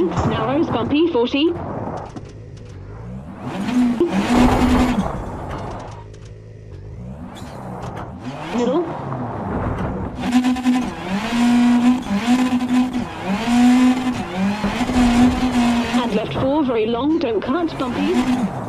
narrows, bumpy, 40. Middle. And left 4, very long, don't cut, bumpy.